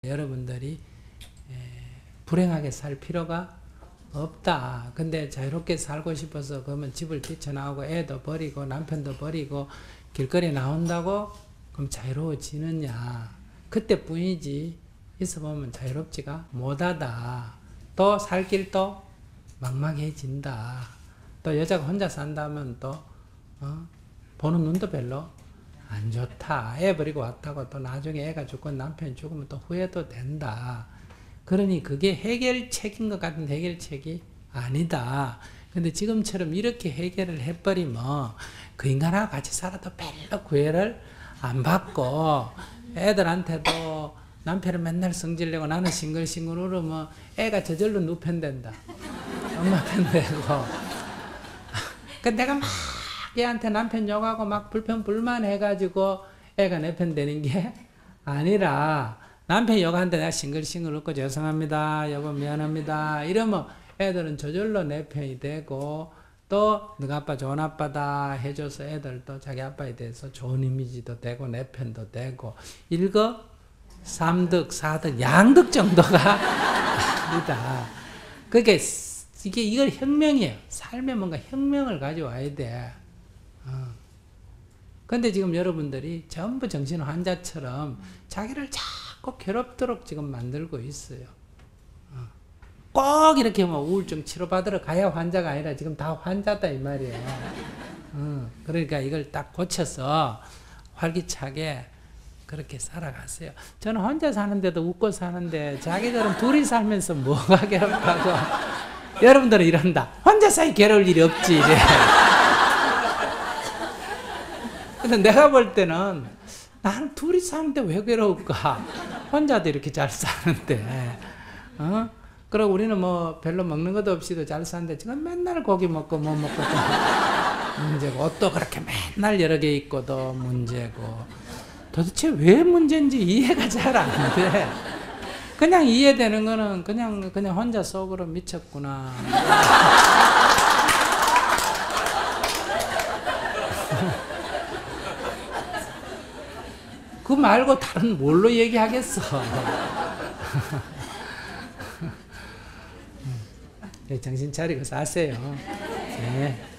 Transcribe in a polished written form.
여러분들이 불행하게 살 필요가 없다. 근데 자유롭게 살고 싶어서 그러면 집을 뛰쳐나오고 애도 버리고 남편도 버리고 길거리에 나온다고 그럼 자유로워지느냐. 그때뿐이지 있어보면 자유롭지가 못하다. 또 살 길도 막막해진다. 또 여자가 혼자 산다면 또 보는 눈도 별로 안 좋다. 애 버리고 왔다고 또 나중에 애가 죽고 남편이 죽으면 또 후회도 된다. 그러니 그게 해결책인 것 같은 해결책이 아니다. 근데 지금처럼 이렇게 해결을 해버리면 그 인간하고 같이 살아도 별로 구애를 안 받고 애들한테도 남편은 맨날 성질내고 나는 싱글싱글 울으면 애가 저절로 누편 된다. 엄마 편 되고. 근데 내가 막 얘한테 남편 욕하고 막 불평불만 해가지고 애가 내 편 되는 게 아니라 남편 욕하는데 내가 싱글싱글 웃고 죄송합니다. 여보 미안합니다. 이러면 애들은 저절로 내 편이 되고 또 너가 아빠 좋은 아빠다 해줘서 애들도 자기 아빠에 대해서 좋은 이미지도 되고 내 편도 되고 일거삼득 사득 양득 정도가 아니다. 그게 이걸 혁명이에요. 삶에 뭔가 혁명을 가져와야 돼. 근데 지금 여러분들이 전부 정신 환자처럼 자기를 자꾸 괴롭도록 지금 만들고 있어요. 꼭 이렇게 뭐 우울증 치료받으러 가야 환자가 아니라 지금 다 환자다 이 말이에요. 그러니까 이걸 딱 고쳐서 활기차게 그렇게 살아가세요. 저는 혼자 사는데도 웃고 사는데 자기들은 둘이 살면서 뭐가 괴롭다고. 여러분들은 이런다. 혼자 사이 괴로울 일이 없지 이래. 근데 내가 볼 때는 나는 둘이 사는데 왜 괴로울까? 혼자도 이렇게 잘 사는데. 그리고 우리는 뭐 별로 먹는 것도 없이도 잘 사는데 지금 맨날 고기 먹고 뭐 먹고 문제고 옷도 그렇게 맨날 여러 개 입고도 문제고 도대체 왜 문제인지 이해가 잘 안 돼. 그냥 이해되는 거는 그냥 혼자 속으로 미쳤구나. 그 말고 다른 뭘로 얘기하겠어. 정신 차리고 사세요. 네.